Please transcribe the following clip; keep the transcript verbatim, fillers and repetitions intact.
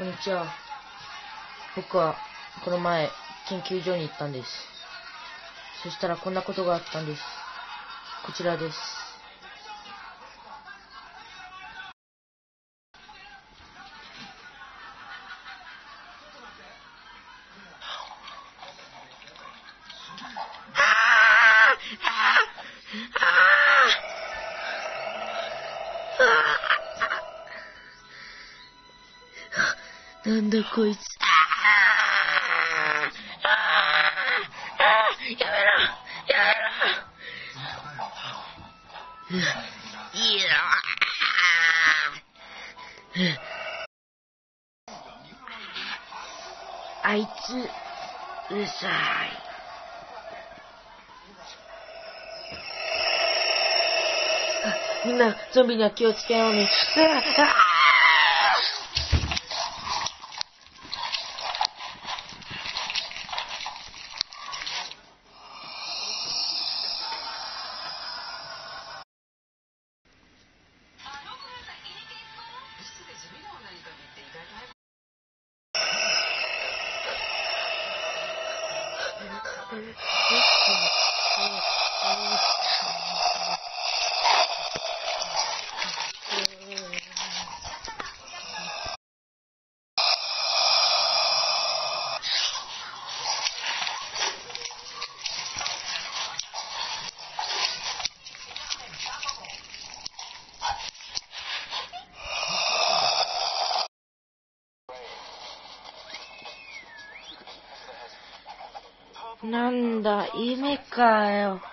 こんにちは。僕はこの前研究所に行ったんです。そしたらこんなことがあったんです。こちらです。なんだこいつ。やめろやめろ。いいよ。あいつうるさい。みんなゾンビには気をつけようね。なんだ、夢かよ。